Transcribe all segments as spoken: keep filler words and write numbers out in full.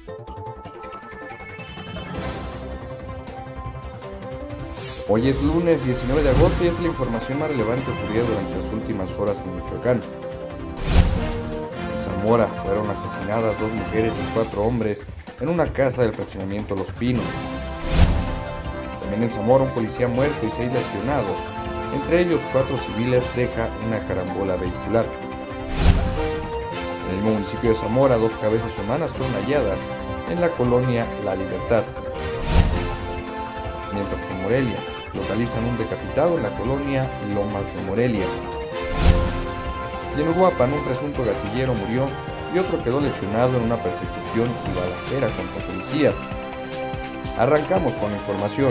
Hoy es lunes diecinueve de agosto y es la información más relevante ocurrida durante las últimas horas en Michoacán. En Zamora fueron asesinadas dos mujeres y cuatro hombres en una casa del fraccionamiento Los Pinos. También en Zamora un policía muerto y seis lesionados, entre ellos cuatro civiles, deja una carambola vehicular. En el mismo municipio de Zamora, dos cabezas humanas fueron halladas en la colonia La Libertad. Mientras que en Morelia localizan un decapitado en la colonia Lomas de Morelia. Y en Uruapan un presunto gatillero murió y otro quedó lesionado en una persecución y balacera contra policías. Arrancamos con la información.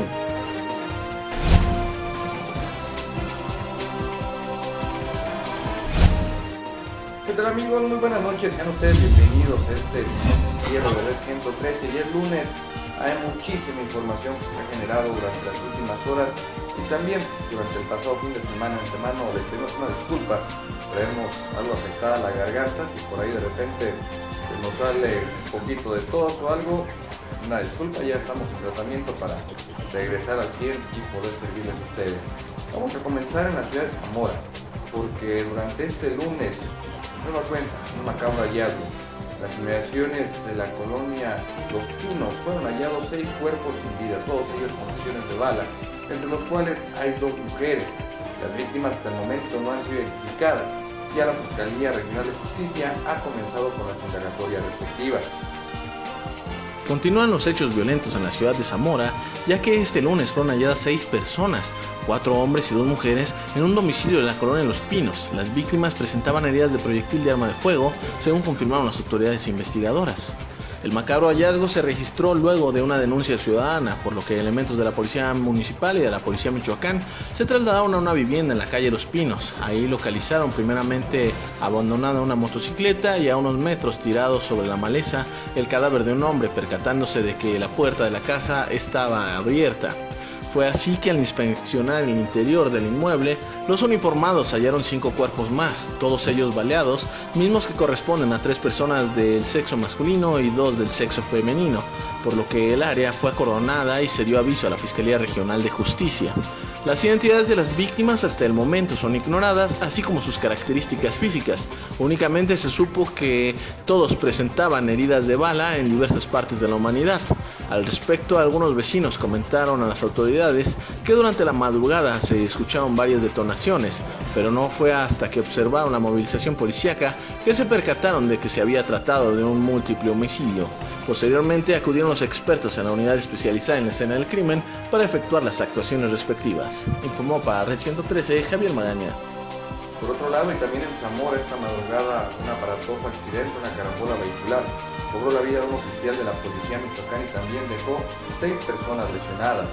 ¿Qué tal, amigos? Muy buenas noches, sean ustedes bienvenidos a este noticiero de Red ciento trece. Y es lunes, hay muchísima información que se ha generado durante las últimas horas y también durante el pasado fin de semana. En semana les pedimos una disculpa, traemos algo afectada a la garganta, si por ahí de repente se nos sale un poquito de tos o algo, una disculpa, ya estamos en tratamiento para regresar al cien y poder servirles a ustedes. Vamos a comenzar en la ciudad de Zamora, porque durante este lunes nueva cuenta, un macabro hallazgo. Las inmediaciones de la colonia Los Pinos fueron hallados seis cuerpos sin vida, todos ellos con lesiones de bala, entre los cuales hay dos mujeres. Las víctimas hasta el momento no han sido identificadas. Ya la Fiscalía Regional de Justicia ha comenzado con las indagatorias respectivas. Continúan los hechos violentos en la ciudad de Zamora, ya que este lunes fueron halladas seis personas, cuatro hombres y dos mujeres, en un domicilio de la colonia Los Pinos. Las víctimas presentaban heridas de proyectil de arma de fuego, según confirmaron las autoridades investigadoras. El macabro hallazgo se registró luego de una denuncia ciudadana, por lo que elementos de la Policía Municipal y de la Policía Michoacán se trasladaron a una vivienda en la calle Los Pinos. Ahí localizaron primeramente abandonada una motocicleta y a unos metros tirado sobre la maleza el cadáver de un hombre, percatándose de que la puerta de la casa estaba abierta. Fue así que al inspeccionar el interior del inmueble, los uniformados hallaron cinco cuerpos más, todos ellos baleados, mismos que corresponden a tres personas del sexo masculino y dos del sexo femenino, por lo que el área fue acordonada y se dio aviso a la Fiscalía Regional de Justicia. Las identidades de las víctimas hasta el momento son ignoradas, así como sus características físicas. Únicamente se supo que todos presentaban heridas de bala en diversas partes de la humanidad. Al respecto, algunos vecinos comentaron a las autoridades que durante la madrugada se escucharon varias detonaciones, pero no fue hasta que observaron la movilización policíaca que se percataron de que se había tratado de un múltiple homicidio. Posteriormente acudieron los expertos a la unidad especializada en la escena del crimen para efectuar las actuaciones respectivas. Informó para Red ciento trece Javier Magaña. Por otro lado, y también en Zamora esta madrugada, un aparatoso accidente, una carambola vehicular, cobró la vida de un oficial de la Policía Michoacán y también dejó seis personas lesionadas.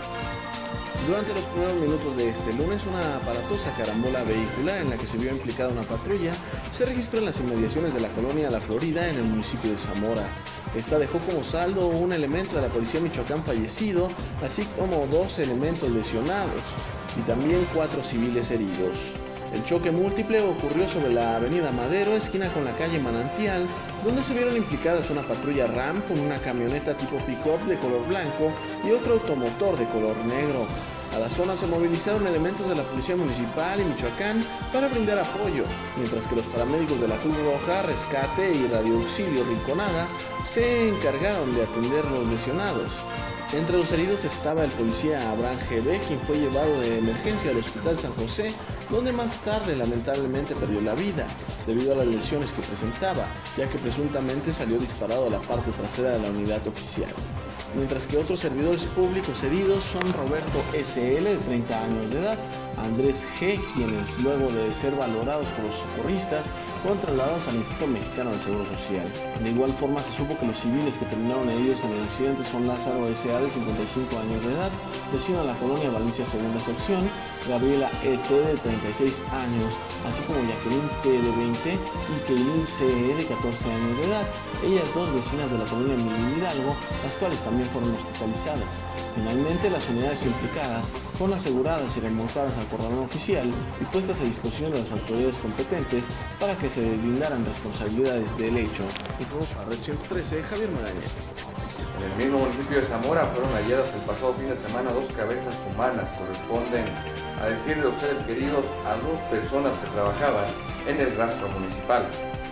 Durante los primeros minutos de este lunes, una aparatosa carambola vehicular en la que se vio implicada una patrulla se registró en las inmediaciones de la colonia La Florida en el municipio de Zamora. Esta dejó como saldo un elemento de la Policía Michoacán fallecido, así como dos elementos lesionados y también cuatro civiles heridos. El choque múltiple ocurrió sobre la avenida Madero, esquina con la calle Manantial, donde se vieron implicadas una patrulla RAM con una camioneta tipo pick-up de color blanco y otro automotor de color negro. A la zona se movilizaron elementos de la Policía Municipal y Michoacán para brindar apoyo, mientras que los paramédicos de la Cruz Roja, Rescate y Radioauxilio Rinconada se encargaron de atender a los lesionados. Entre los heridos estaba el policía Abraham G B, quien fue llevado de emergencia al Hospital San José, donde más tarde lamentablemente perdió la vida, debido a las lesiones que presentaba, ya que presuntamente salió disparado a la parte trasera de la unidad oficial. Mientras que otros servidores públicos heridos son Roberto S L, de treinta años de edad, Andrés G, quienes luego de ser valorados por los socorristas, fueron trasladados al Instituto Mexicano del Seguro Social. De igual forma se supo que los civiles que terminaron heridos en el accidente son Lázaro S A, de cincuenta y cinco años de edad, vecino de la colonia Valencia Segunda Sección, Gabriela E T, de treinta y seis años, así como Jacqueline T, de veinte, y Keilin C E, de catorce años de edad, ellas dos vecinas de la colonia Miguel Hidalgo, las cuales también fueron hospitalizadas. Finalmente, las unidades implicadas fueron aseguradas y remontadas al cordón oficial y puestas a disposición de las autoridades competentes para que se brindaran responsabilidades del hecho. Informó para Red ciento trece, Javier Magaña. En el mismo municipio de Zamora fueron halladas el pasado fin de semana dos cabezas humanas. Corresponden, a decir de ustedes queridos, a dos personas que trabajaban en el rastro municipal.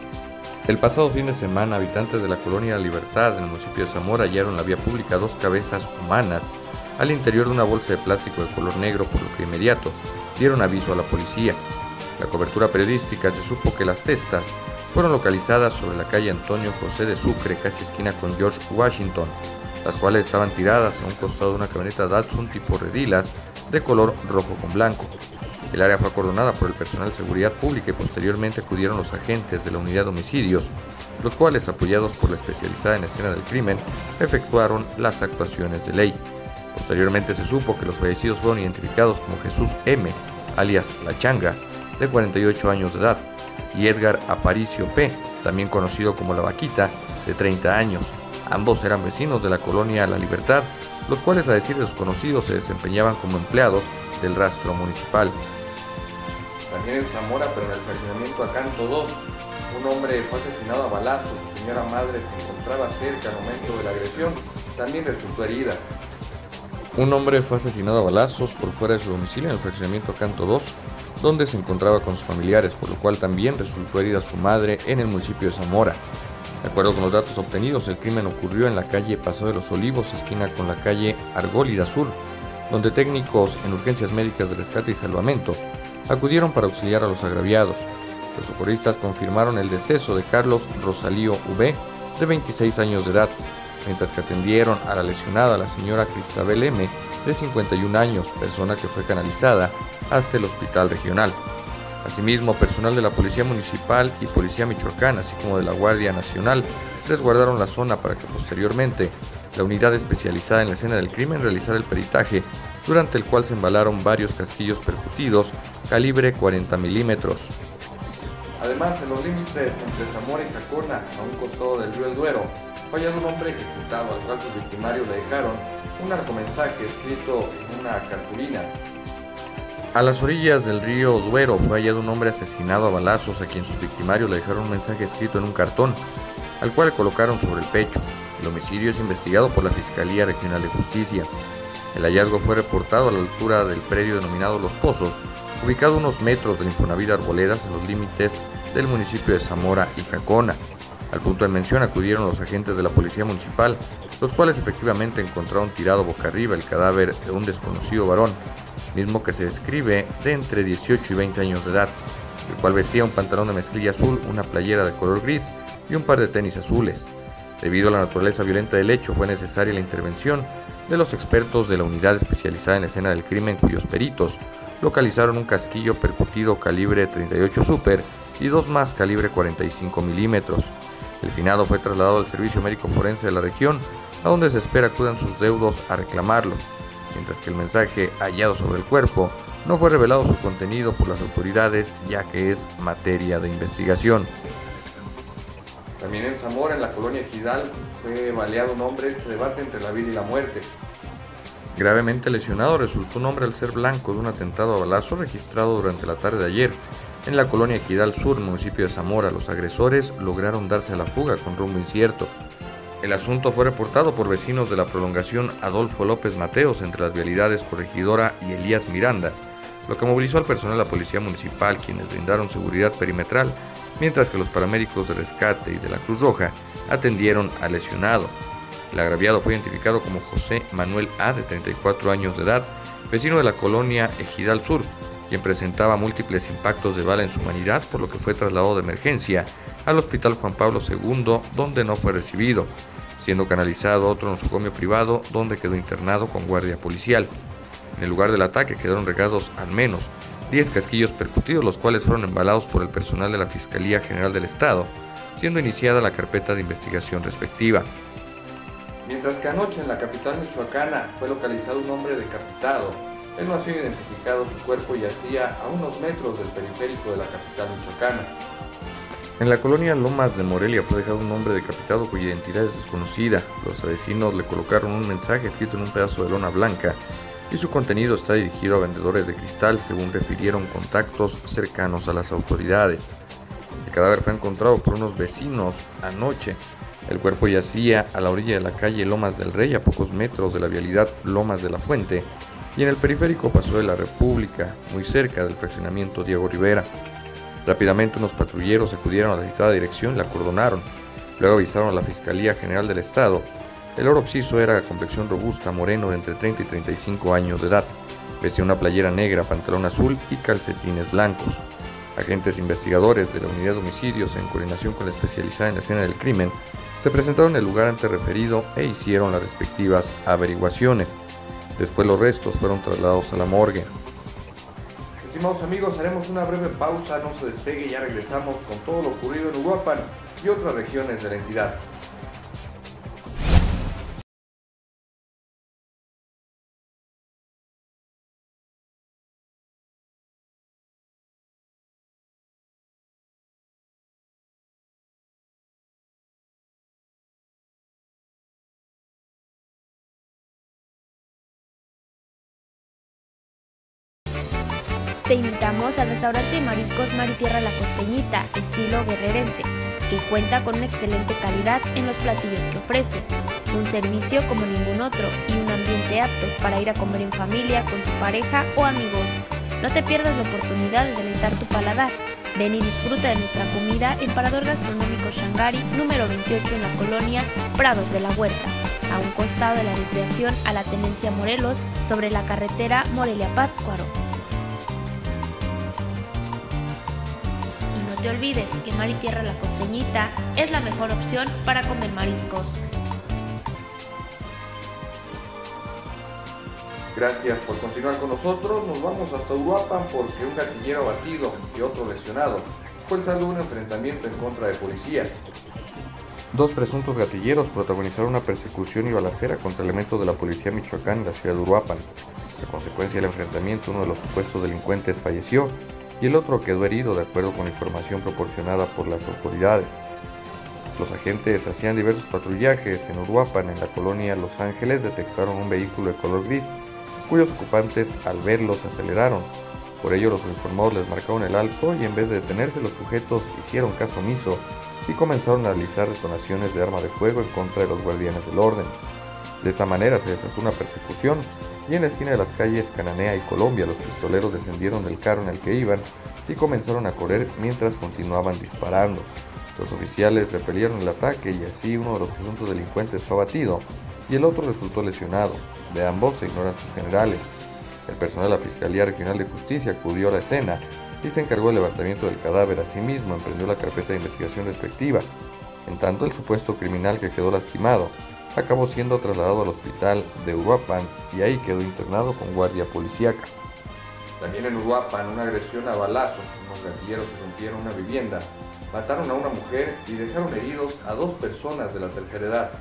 El pasado fin de semana, habitantes de la colonia Libertad en el municipio de Zamora hallaron en la vía pública dos cabezas humanas al interior de una bolsa de plástico de color negro, por lo que de inmediato dieron aviso a la policía. La cobertura periodística se supo que las testas fueron localizadas sobre la calle Antonio José de Sucre, casi esquina con George Washington, las cuales estaban tiradas a un costado de una camioneta Datsun tipo Redilas de color rojo con blanco. El área fue acordonada por el personal de seguridad pública y posteriormente acudieron los agentes de la unidad de homicidios, los cuales, apoyados por la especializada en escena del crimen, efectuaron las actuaciones de ley. Posteriormente se supo que los fallecidos fueron identificados como Jesús M., alias La Changa, de cuarenta y ocho años de edad, y Edgar Aparicio P., también conocido como La Vaquita, de treinta años. Ambos eran vecinos de la colonia La Libertad, los cuales, a decir de sus conocidos, se desempeñaban como empleados del rastro municipal. También en Zamora, pero en el fraccionamiento Acanto dos, un hombre fue asesinado a balazos. Su señora madre se encontraba cerca al momento de la agresión, también resultó herida. Un hombre fue asesinado a balazos por fuera de su domicilio en el fraccionamiento Acanto dos, donde se encontraba con sus familiares, por lo cual también resultó herida su madre en el municipio de Zamora. De acuerdo con los datos obtenidos, el crimen ocurrió en la calle Paso de los Olivos, esquina con la calle Argólida Sur, donde técnicos en urgencias médicas de rescate y salvamento acudieron para auxiliar a los agraviados. Los socorristas confirmaron el deceso de Carlos Rosalío V., de veintiséis años de edad, mientras que atendieron a la lesionada, la señora Cristabel M., de cincuenta y un años, persona que fue canalizada hasta el hospital regional. Asimismo, personal de la Policía Municipal y Policía Michoacana, así como de la Guardia Nacional, resguardaron la zona para que posteriormente la unidad especializada en la escena del crimen realizara el peritaje, durante el cual se embalaron varios casquillos percutidos calibre cuarenta milímetros. Además, en los límites entre Zamora y Jacona, a un costado del río El Duero, fue hallado un hombre ejecutado, al cual sus victimarios le dejaron un narcomensaje escrito en una cartulina. A las orillas del río Duero fue hallado un hombre asesinado a balazos, a quien sus victimarios le dejaron un mensaje escrito en un cartón, al cual le colocaron sobre el pecho. El homicidio es investigado por la Fiscalía Regional de Justicia. El hallazgo fue reportado a la altura del predio denominado Los Pozos, ubicado a unos metros del Infonavit Arboledas, en los límites del municipio de Zamora y Jacona. Al punto en mención acudieron los agentes de la Policía Municipal, los cuales efectivamente encontraron tirado boca arriba el cadáver de un desconocido varón, mismo que se describe de entre dieciocho y veinte años de edad, el cual vestía un pantalón de mezclilla azul, una playera de color gris y un par de tenis azules. Debido a la naturaleza violenta del hecho, fue necesaria la intervención de los expertos de la unidad especializada en la escena del crimen, cuyos peritos localizaron un casquillo percutido calibre treinta y ocho Super y dos más calibre cuarenta y cinco milímetros. El finado fue trasladado al Servicio Médico Forense de la región, a donde se espera acudan sus deudos a reclamarlo, mientras que el mensaje hallado sobre el cuerpo no fue revelado su contenido por las autoridades, ya que es materia de investigación. También en Zamora, en la colonia Ejidal, fue baleado un hombre en su debate entre la vida y la muerte. Gravemente lesionado resultó un hombre al ser blanco de un atentado a balazo registrado durante la tarde de ayer en la colonia Ejidal Sur, municipio de Zamora. Los agresores lograron darse a la fuga con rumbo incierto. El asunto fue reportado por vecinos de la prolongación Adolfo López Mateos entre las vialidades Corregidora y Elías Miranda, lo que movilizó al personal de la Policía Municipal, quienes brindaron seguridad perimetral, mientras que los paramédicos de rescate y de la Cruz Roja atendieron al lesionado. El agraviado fue identificado como José Manuel A., de treinta y cuatro años de edad, vecino de la colonia Ejidal Sur, quien presentaba múltiples impactos de bala en su humanidad, por lo que fue trasladado de emergencia al Hospital Juan Pablo segundo, donde no fue recibido, siendo canalizado a otro nosocomio privado, donde quedó internado con guardia policial. En el lugar del ataque quedaron regados al menos diez casquillos percutidos, los cuales fueron embalados por el personal de la Fiscalía General del Estado, siendo iniciada la carpeta de investigación respectiva. Mientras que anoche en la capital michoacana fue localizado un hombre decapitado. Él no ha sido identificado, su cuerpo yacía a unos metros del periférico de la capital michoacana. En la colonia Lomas de Morelia fue dejado un hombre decapitado cuya identidad es desconocida. Los vecinos le colocaron un mensaje escrito en un pedazo de lona blanca y su contenido está dirigido a vendedores de cristal, según refirieron contactos cercanos a las autoridades. El cadáver fue encontrado por unos vecinos anoche El cuerpo yacía a la orilla de la calle Lomas del Rey, a pocos metros de la vialidad Lomas de la Fuente, y en el periférico Paso de la República, muy cerca del fraccionamiento Diego Rivera. Rápidamente unos patrulleros acudieron a la citada dirección y la acordonaron. Luego avisaron a la Fiscalía General del Estado. El oro occiso era de complexión robusta, moreno de entre treinta y treinta y cinco años de edad. Vestía una playera negra, pantalón azul y calcetines blancos. Agentes investigadores de la Unidad de Homicidios, en coordinación con la especializada en la escena del crimen, se presentaron en el lugar antes referido e hicieron las respectivas averiguaciones. Después los restos fueron trasladados a la morgue. Estimados amigos, haremos una breve pausa, no se despegue, ya regresamos con todo lo ocurrido en Uruapan y otras regiones de la entidad. Te invitamos al restaurante de mariscos Mar y Tierra La Costeñita, estilo guerrerense, que cuenta con una excelente calidad en los platillos que ofrece, un servicio como ningún otro y un ambiente apto para ir a comer en familia, con tu pareja o amigos. No te pierdas la oportunidad de deleitar tu paladar. Ven y disfruta de nuestra comida en Parador Gastronómico Shangari, número veintiocho, en la colonia Prados de la Huerta, a un costado de la desviación a la Tenencia Morelos, sobre la carretera Morelia-Pátzcuaro. No te olvides que Mar y Tierra La Costeñita es la mejor opción para comer mariscos. Gracias por continuar con nosotros. Nos vamos hasta Uruapan porque un gatillero abatido y otro lesionado fue el saldo de un enfrentamiento en contra de policías. Dos presuntos gatilleros protagonizaron una persecución y balacera contra elementos de la policía Michoacán en la ciudad de Uruapan. A consecuencia del enfrentamiento, uno de los supuestos delincuentes falleció y el otro quedó herido, de acuerdo con la información proporcionada por las autoridades. Los agentes hacían diversos patrullajes en Uruapan. En la colonia Los Ángeles detectaron un vehículo de color gris, cuyos ocupantes al verlos aceleraron. Por ello los uniformados les marcaron el alto y en vez de detenerse, los sujetos hicieron caso omiso y comenzaron a realizar detonaciones de arma de fuego en contra de los guardianes del orden. De esta manera se desató una persecución y en la esquina de las calles Cananea y Colombia los pistoleros descendieron del carro en el que iban y comenzaron a correr mientras continuaban disparando. Los oficiales repelieron el ataque y así uno de los presuntos delincuentes fue abatido y el otro resultó lesionado. De ambos se ignoran sus generales. El personal de la Fiscalía Regional de Justicia acudió a la escena y se encargó del levantamiento del cadáver. Asimismo, emprendió la carpeta de investigación respectiva. En tanto, el supuesto criminal que quedó lastimado acabó siendo trasladado al hospital de Uruapan y ahí quedó internado con guardia policíaca. También en Uruapan, una agresión a balazos. Unos gatilleros rompieron una vivienda, mataron a una mujer y dejaron heridos a dos personas de la tercera edad.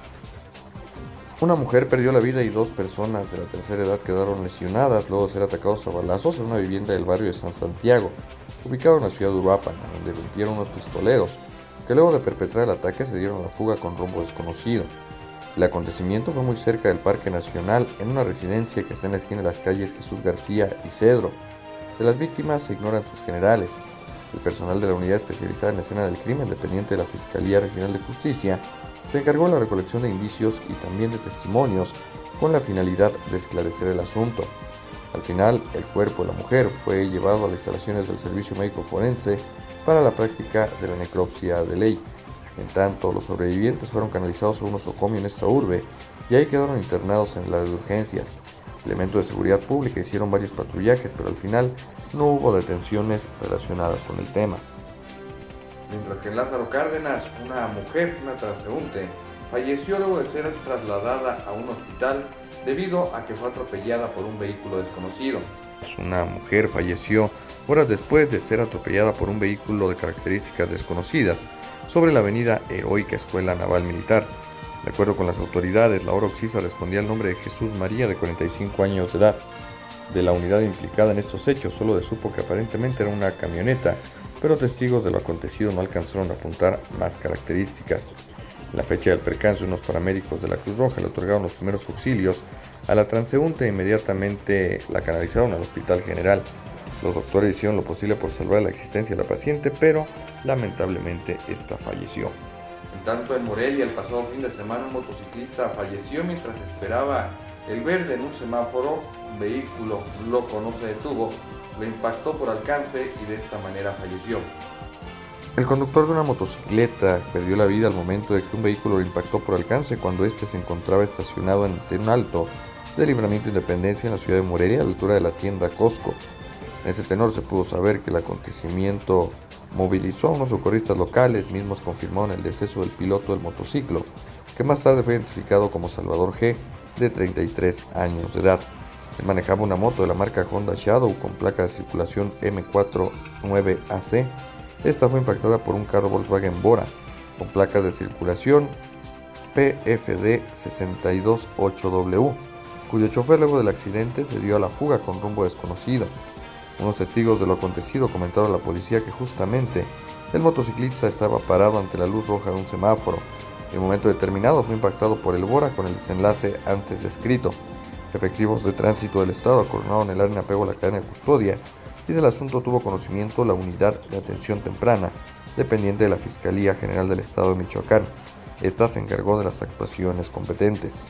Una mujer perdió la vida y dos personas de la tercera edad quedaron lesionadas luego de ser atacados a balazos en una vivienda del barrio de San Santiago, ubicado en la ciudad de Uruapan, donde rompieron unos pistoleros, que luego de perpetrar el ataque se dieron a la fuga con rumbo desconocido. El acontecimiento fue muy cerca del Parque Nacional, en una residencia que está en la esquina de las calles Jesús García y Cedro. De las víctimas se ignoran sus generales. El personal de la unidad especializada en la escena del crimen, dependiente de la Fiscalía Regional de Justicia, se encargó de la recolección de indicios y también de testimonios con la finalidad de esclarecer el asunto. Al final, el cuerpo de la mujer fue llevado a las instalaciones del Servicio Médico Forense para la práctica de la necropsia de ley. En tanto, los sobrevivientes fueron canalizados a un nosocomio en esta urbe y ahí quedaron internados en el área de urgencias. Elementos de seguridad pública hicieron varios patrullajes, pero al final no hubo detenciones relacionadas con el tema. Mientras que en Lázaro Cárdenas, una mujer, una transeúnte, falleció luego de ser trasladada a un hospital debido a que fue atropellada por un vehículo desconocido. Una mujer falleció horas después de ser atropellada por un vehículo de características desconocidas sobre la avenida Heroica Escuela Naval Militar. De acuerdo con las autoridades, la hora occisa respondía al nombre de Jesús María, de cuarenta y cinco años de edad. De la unidad implicada en estos hechos solo se supo que aparentemente era una camioneta, pero testigos de lo acontecido no alcanzaron a apuntar más características. En la fecha del percance, unos paramédicos de la Cruz Roja le otorgaron los primeros auxilios a la transeúnte e inmediatamente la canalizaron al Hospital General. Los doctores hicieron lo posible por salvar la existencia de la paciente, pero lamentablemente esta falleció. En tanto, en Morelia el pasado fin de semana un motociclista falleció mientras esperaba el verde en un semáforo. Un vehículo loco no se detuvo, lo impactó por alcance y de esta manera falleció. El conductor de una motocicleta perdió la vida al momento de que un vehículo lo impactó por alcance cuando éste se encontraba estacionado ante un alto de Libramiento Independencia en la ciudad de Morelia, a la altura de la tienda Costco. En ese tenor se pudo saber que el acontecimiento movilizó a unos socorristas locales, mismos confirmaron el deceso del piloto del motociclo, que más tarde fue identificado como Salvador G., de treinta y tres años de edad. Él manejaba una moto de la marca Honda Shadow con placa de circulación M cuarenta y nueve A C. Esta fue impactada por un carro Volkswagen Bora con placas de circulación P F D sesenta y dos ocho W, cuyo chofer luego del accidente se dio a la fuga con rumbo desconocido. Unos testigos de lo acontecido comentaron a la policía que justamente el motociclista estaba parado ante la luz roja de un semáforo. En el momento determinado fue impactado por el Bora con el desenlace antes descrito. Efectivos de tránsito del estado acordonaron el área en apego a la cadena de custodia y del asunto tuvo conocimiento la Unidad de Atención Temprana, dependiente de la Fiscalía General del Estado de Michoacán. Esta se encargó de las actuaciones competentes.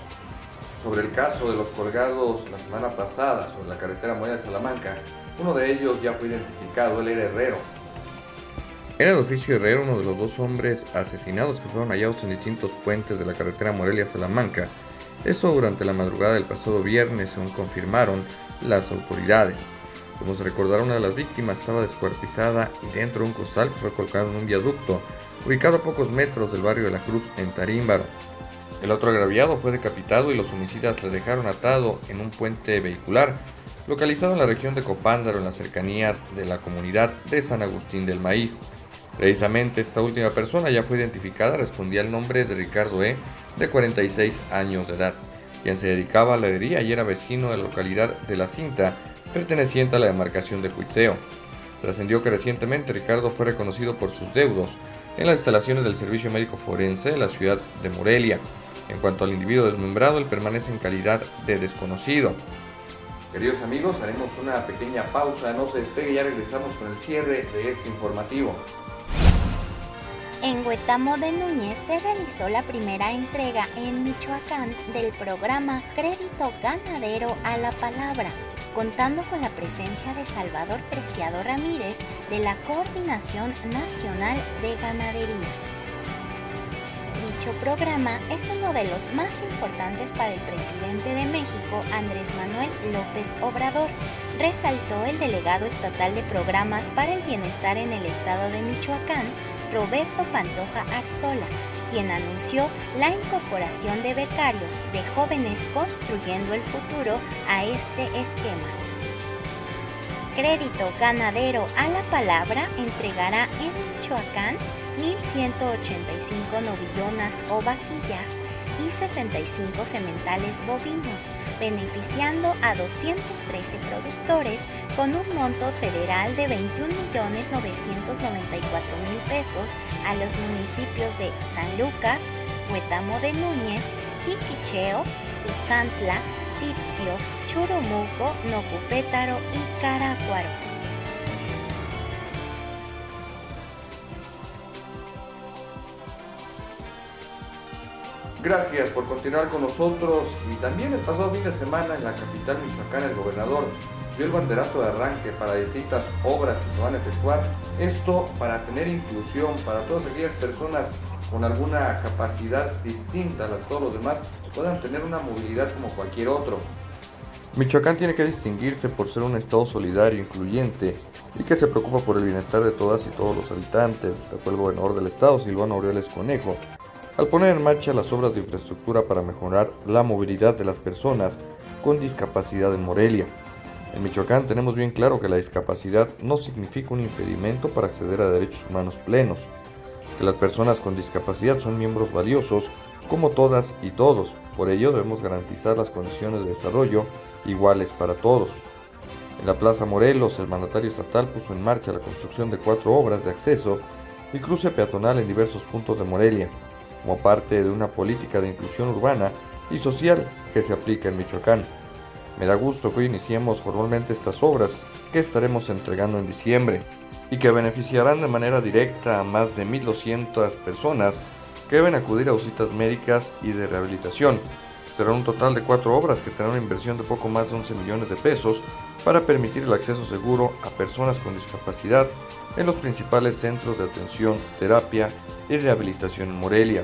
Sobre el caso de los colgados la semana pasada sobre la carretera Morelia-Salamanca, uno de ellos ya fue identificado, él era herrero. Era de oficio herrero, uno de los dos hombres asesinados que fueron hallados en distintos puentes de la carretera Morelia-Salamanca. Eso durante la madrugada del pasado viernes, según confirmaron las autoridades. Como se recordará, una de las víctimas estaba descuartizada y dentro de un costal que fue colocado en un viaducto, ubicado a pocos metros del barrio de la Cruz, en Tarímbaro. El otro agraviado fue decapitado y los homicidas le dejaron atado en un puente vehicular, localizado en la región de Copándaro, en las cercanías de la comunidad de San Agustín del Maíz. Precisamente esta última persona ya fue identificada, respondía al nombre de Ricardo E., de cuarenta y seis años de edad, quien se dedicaba a la herrería y era vecino de la localidad de La Cinta, perteneciente a la demarcación de Cuitzeo. Trascendió que recientemente Ricardo fue reconocido por sus deudos en las instalaciones del Servicio Médico Forense de la ciudad de Morelia. En cuanto al individuo desmembrado, él permanece en calidad de desconocido. Queridos amigos, haremos una pequeña pausa, no se despegue, ya regresamos con el cierre de este informativo. En Huetamo de Núñez se realizó la primera entrega en Michoacán del programa Crédito Ganadero a la Palabra, contando con la presencia de Salvador Preciado Ramírez de la Coordinación Nacional de Ganadería. Dicho programa es uno de los más importantes para el presidente de México, Andrés Manuel López Obrador, resaltó el delegado estatal de Programas para el Bienestar en el estado de Michoacán, Roberto Pantoja Axola, quien anunció la incorporación de becarios de Jóvenes Construyendo el Futuro a este esquema. Crédito Ganadero a la Palabra entregará en Michoacán mil ciento ochenta y cinco novillonas o vaquillas y setenta y cinco sementales bovinos, beneficiando a doscientos trece productores con un monto federal de veintiún millones novecientos noventa y cuatro mil pesos a los municipios de San Lucas, Huetamo de Núñez, Tiquicheo, Tuzantla, Sitzio, Churumuco, Nocupétaro y Caracuaro. Gracias por continuar con nosotros. Y también el pasado fin de semana en la capital michoacana el gobernador dio el banderazo de arranque para distintas obras que se van a efectuar. Esto para tener inclusión para todas aquellas personas con alguna capacidad distinta a las de todos los demás, puedan tener una movilidad como cualquier otro. Michoacán tiene que distinguirse por ser un estado solidario, incluyente y que se preocupa por el bienestar de todas y todos los habitantes, destacó el gobernador del estado, Silvano Aureoles Conejo, al poner en marcha las obras de infraestructura para mejorar la movilidad de las personas con discapacidad en Morelia. En Michoacán tenemos bien claro que la discapacidad no significa un impedimento para acceder a derechos humanos plenos, que las personas con discapacidad son miembros valiosos como todas y todos, por ello debemos garantizar las condiciones de desarrollo iguales para todos. En la Plaza Morelos, el mandatario estatal puso en marcha la construcción de cuatro obras de acceso y cruce peatonal en diversos puntos de Morelia, como parte de una política de inclusión urbana y social que se aplica en Michoacán. Me da gusto que hoy iniciemos formalmente estas obras que estaremos entregando en diciembre y que beneficiarán de manera directa a más de mil doscientas personas que deben acudir a visitas médicas y de rehabilitación. Serán un total de cuatro obras que tendrán una inversión de poco más de once millones de pesos para permitir el acceso seguro a personas con discapacidad en los principales centros de atención, terapia y rehabilitación en Morelia.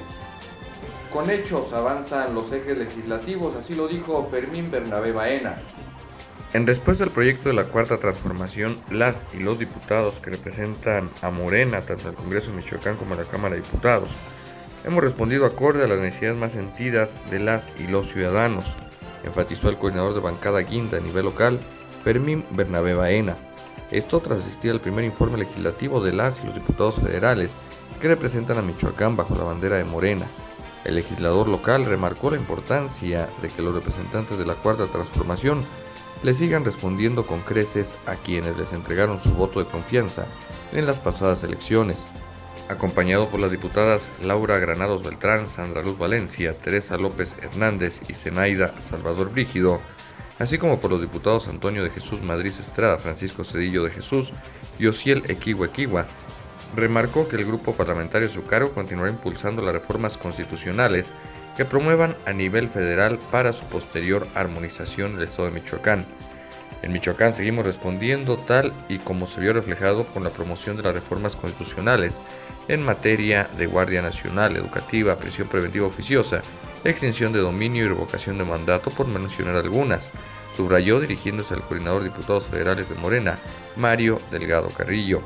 Con hechos avanzan los ejes legislativos, así lo dijo Fermín Bernabé Baena. En respuesta al proyecto de la Cuarta Transformación, las y los diputados que representan a Morena, tanto en el Congreso de Michoacán como en la Cámara de Diputados, hemos respondido acorde a las necesidades más sentidas de las y los ciudadanos, enfatizó el coordinador de bancada Guinda a nivel local, Fermín Bernabé Baena. Esto tras asistir al primer informe legislativo de las y los diputados federales que representan a Michoacán bajo la bandera de Morena. El legislador local remarcó la importancia de que los representantes de la Cuarta Transformación le sigan respondiendo con creces a quienes les entregaron su voto de confianza en las pasadas elecciones. Acompañado por las diputadas Laura Granados Beltrán, Sandra Luz Valencia, Teresa López Hernández y Zenaida Salvador Brígido, así como por los diputados Antonio de Jesús Madrid Estrada, Francisco Cedillo de Jesús y Osiel Equigua Equigua, remarcó que el grupo parlamentario a su cargo continuará impulsando las reformas constitucionales que promuevan a nivel federal para su posterior armonización en el estado de Michoacán. En Michoacán seguimos respondiendo tal y como se vio reflejado con la promoción de las reformas constitucionales en materia de Guardia Nacional, educativa, prisión preventiva oficiosa, extinción de dominio y revocación de mandato, por mencionar algunas, subrayó dirigiéndose al coordinador de diputados federales de Morena, Mario Delgado Carrillo.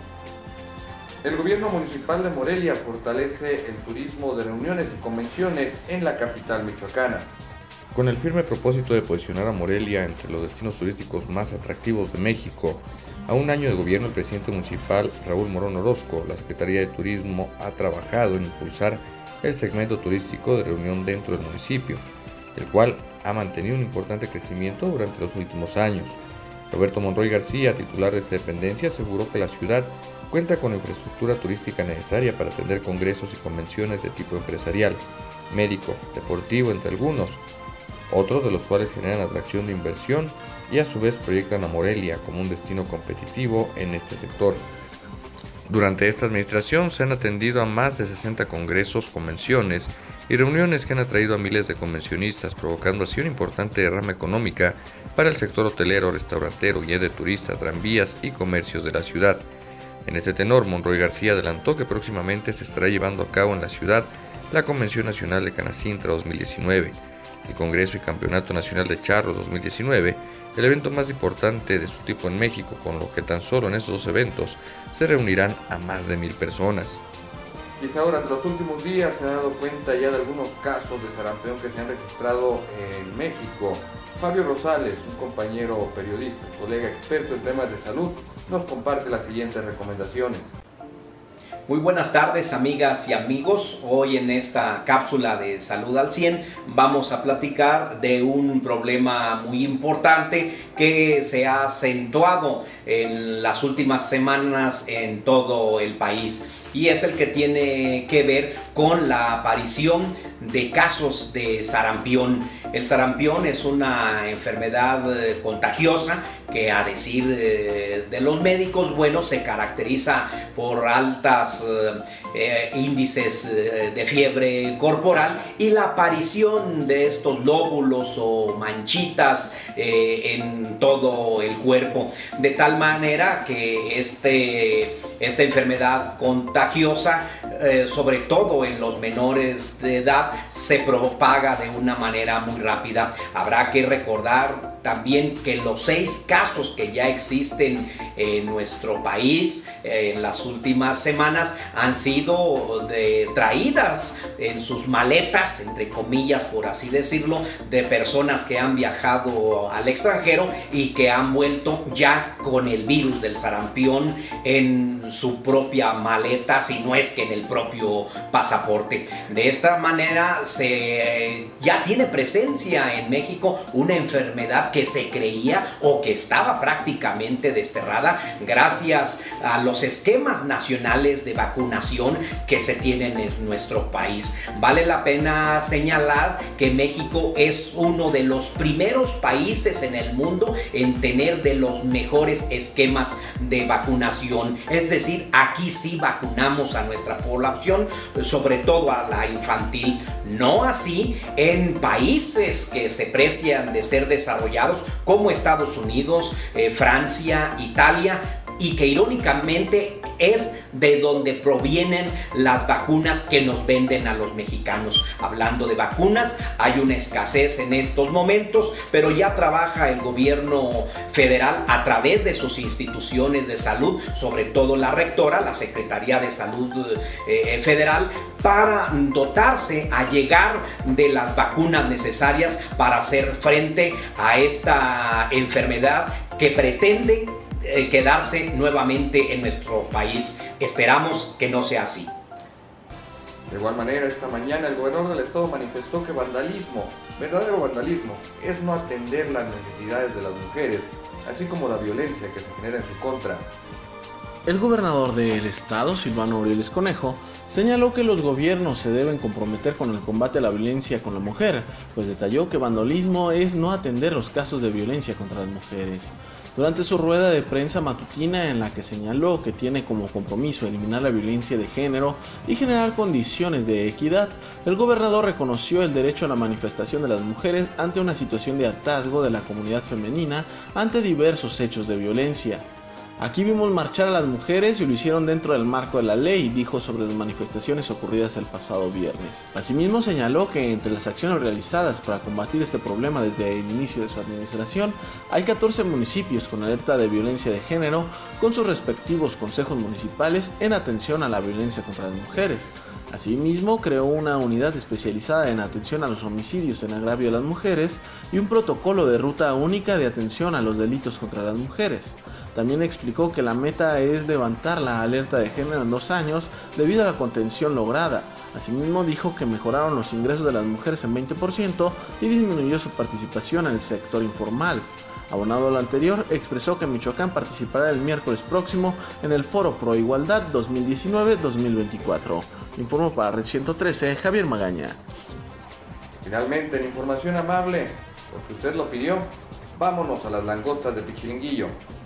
El gobierno municipal de Morelia fortalece el turismo de reuniones y convenciones en la capital michoacana. Con el firme propósito de posicionar a Morelia entre los destinos turísticos más atractivos de México, a un año de gobierno el presidente municipal Raúl Morón Orozco, la Secretaría de Turismo ha trabajado en impulsar el segmento turístico de reunión dentro del municipio, el cual ha mantenido un importante crecimiento durante los últimos años. Roberto Monroy García, titular de esta dependencia, aseguró que la ciudad cuenta con la infraestructura turística necesaria para atender congresos y convenciones de tipo empresarial, médico, deportivo, entre algunos, otros de los cuales generan atracción de inversión y a su vez proyectan a Morelia como un destino competitivo en este sector. Durante esta administración se han atendido a más de sesenta congresos, convenciones y reuniones que han atraído a miles de convencionistas, provocando así una importante derrama económica para el sector hotelero, restaurantero, guía de turistas, tranvías y comercios de la ciudad. En este tenor, Monroy García adelantó que próximamente se estará llevando a cabo en la ciudad la Convención Nacional de Canacintra dos mil diecinueve, el Congreso y Campeonato Nacional de Charros dos mil diecinueve, el evento más importante de su tipo en México, con lo que tan solo en estos dos eventos se reunirán a más de mil personas. Quizá durante los últimos días se ha dado cuenta ya de algunos casos de sarampión que se han registrado en México. Fabio Rosales, un compañero periodista, colega experto en temas de salud, nos comparte las siguientes recomendaciones. Muy buenas tardes, amigas y amigos. Hoy en esta cápsula de Salud al cien vamos a platicar de un problema muy importante que se ha acentuado en las últimas semanas en todo el país, y es el que tiene que ver con la aparición de casos de sarampión. El sarampión es una enfermedad contagiosa que, a decir de los médicos, bueno, se caracteriza por altas eh, índices de fiebre corporal y la aparición de estos lóbulos o manchitas eh, en todo el cuerpo, de tal manera que este, esta enfermedad contagiosa, eh, sobre todo en los menores de edad, se propaga de una manera muy rápida. Habrá que recordar también que los seis casos que ya existen en nuestro país eh, en las últimas semanas han sido de, traídas en sus maletas, entre comillas, por así decirlo, de personas que han viajado al extranjero y que han vuelto ya con el virus del sarampión en su propia maleta, si no es que en el propio pasaporte. De esta manera se, ya tiene presencia en México una enfermedad enfermedad que se creía o que estaba prácticamente desterrada gracias a los esquemas nacionales de vacunación que se tienen en nuestro país. Vale la pena señalar que México es uno de los primeros países en el mundo en tener de los mejores esquemas de vacunación, es decir, aquí sí vacunamos a nuestra población, sobre todo a la infantil. No así en países que se precian de ser desarrollados como Estados Unidos, eh, Francia, Italia, y que irónicamente es de donde provienen las vacunas que nos venden a los mexicanos. Hablando de vacunas, hay una escasez en estos momentos, pero ya trabaja el gobierno federal a través de sus instituciones de salud, sobre todo la rectora, la Secretaría de Salud eh, Federal, para dotarse a llegar de las vacunas necesarias para hacer frente a esta enfermedad que pretende eh, quedarse nuevamente en nuestro país. Esperamos que no sea así. De igual manera, esta mañana el gobernador del estado manifestó que vandalismo, verdadero vandalismo, es no atender las necesidades de las mujeres, así como la violencia que se genera en su contra. El gobernador del estado, Silvano Aureoles Conejo, señaló que los gobiernos se deben comprometer con el combate a la violencia con la mujer, pues detalló que vandalismo es no atender los casos de violencia contra las mujeres. Durante su rueda de prensa matutina, en la que señaló que tiene como compromiso eliminar la violencia de género y generar condiciones de equidad, el gobernador reconoció el derecho a la manifestación de las mujeres ante una situación de hartazgo de la comunidad femenina ante diversos hechos de violencia. Aquí vimos marchar a las mujeres y lo hicieron dentro del marco de la ley, dijo sobre las manifestaciones ocurridas el pasado viernes. Asimismo señaló que entre las acciones realizadas para combatir este problema desde el inicio de su administración, hay catorce municipios con alerta de violencia de género con sus respectivos consejos municipales en atención a la violencia contra las mujeres. Asimismo, creó una unidad especializada en atención a los homicidios en agravio de las mujeres y un protocolo de ruta única de atención a los delitos contra las mujeres. También explicó que la meta es levantar la alerta de género en dos años debido a la contención lograda. Asimismo dijo que mejoraron los ingresos de las mujeres en veinte por ciento y disminuyó su participación en el sector informal. Abonado a lo anterior, expresó que Michoacán participará el miércoles próximo en el Foro Pro Igualdad dos mil diecinueve dos mil veinticuatro. Informó para Red ciento trece, Javier Magaña. Finalmente, en información amable, porque usted lo pidió, vámonos a las langostas de Pichilinguillo.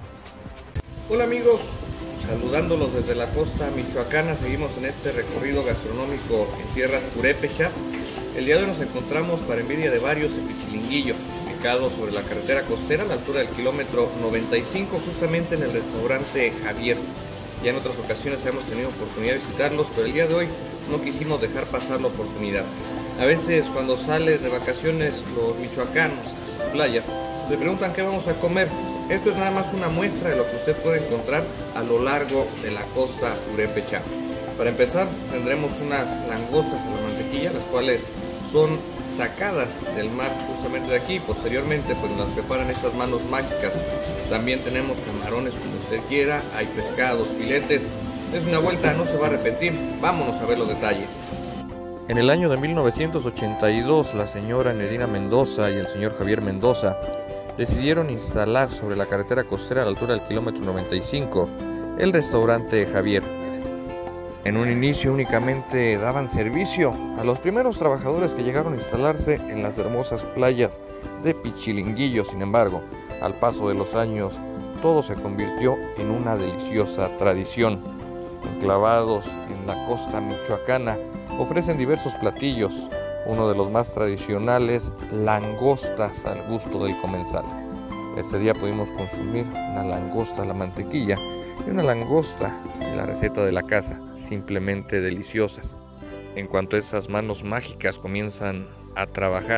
Hola amigos, saludándolos desde la costa michoacana, seguimos en este recorrido gastronómico en tierras purépechas. El día de hoy nos encontramos, para envidia de varios, en Pichilinguillo, ubicado sobre la carretera costera a la altura del kilómetro noventa y cinco, justamente en el restaurante Javier. Ya en otras ocasiones hemos tenido oportunidad de visitarlos, pero el día de hoy no quisimos dejar pasar la oportunidad. A veces cuando salen de vacaciones los michoacanos a sus playas, le preguntan qué vamos a comer. Esto es nada más una muestra de lo que usted puede encontrar a lo largo de la costa purépecha. Para empezar, tendremos unas langostas a la mantequilla, las cuales son sacadas del mar justamente de aquí. Posteriormente pues las preparan estas manos mágicas. También tenemos camarones como usted quiera, hay pescados, filetes. Es una vuelta, no se va a arrepentir. Vámonos a ver los detalles. En el año de mil novecientos ochenta y dos, la señora Nedina Mendoza y el señor Javier Mendoza decidieron instalar sobre la carretera costera a la altura del kilómetro noventa y cinco el restaurante Javier. En un inicio únicamente daban servicio a los primeros trabajadores que llegaron a instalarse en las hermosas playas de Pichilinguillo. Sin embargo, al paso de los años, todo se convirtió en una deliciosa tradición. Enclavados en la costa michoacana, ofrecen diversos platillos. Uno de los más tradicionales, langostas al gusto del comensal. Este día pudimos consumir una langosta a la mantequilla y una langosta en la receta de la casa, simplemente deliciosas. En cuanto esas manos mágicas comienzan a trabajar,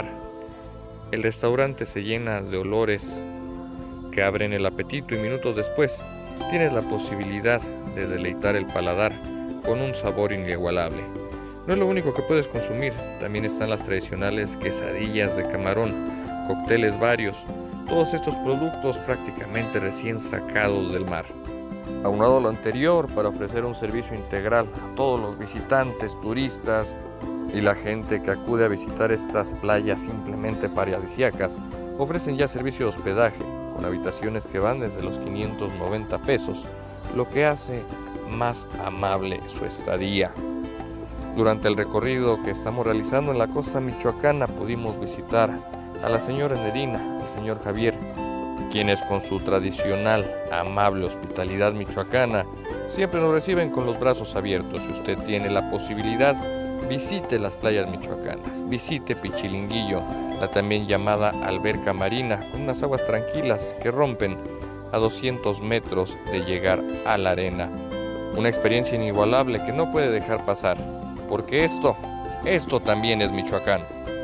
el restaurante se llena de olores que abren el apetito y minutos después tienes la posibilidad de deleitar el paladar con un sabor inigualable. No es lo único que puedes consumir, también están las tradicionales quesadillas de camarón, cócteles varios, todos estos productos prácticamente recién sacados del mar. Aunado a lo anterior, para ofrecer un servicio integral a todos los visitantes, turistas y la gente que acude a visitar estas playas simplemente paradisíacas, ofrecen ya servicio de hospedaje, con habitaciones que van desde los quinientos noventa pesos, lo que hace más amable su estadía. Durante el recorrido que estamos realizando en la costa michoacana pudimos visitar a la señora Enedina, al señor Javier, quienes con su tradicional amable hospitalidad michoacana siempre nos reciben con los brazos abiertos. Si usted tiene la posibilidad, visite las playas michoacanas, visite Pichilinguillo, la también llamada alberca marina, con unas aguas tranquilas que rompen a doscientos metros de llegar a la arena. Una experiencia inigualable que no puede dejar pasar, porque esto, esto también es Michoacán.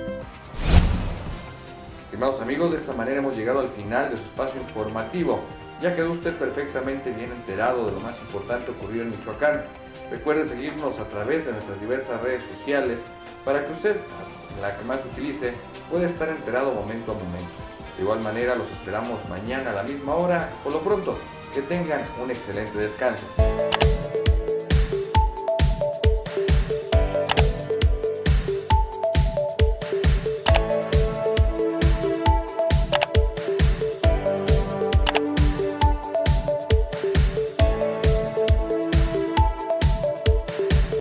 Estimados amigos, de esta manera hemos llegado al final de su espacio informativo. Ya quedó usted perfectamente bien enterado de lo más importante ocurrido en Michoacán. Recuerde seguirnos a través de nuestras diversas redes sociales para que usted, la que más utilice, pueda estar enterado momento a momento. De igual manera los esperamos mañana a la misma hora. Por lo pronto, que tengan un excelente descanso.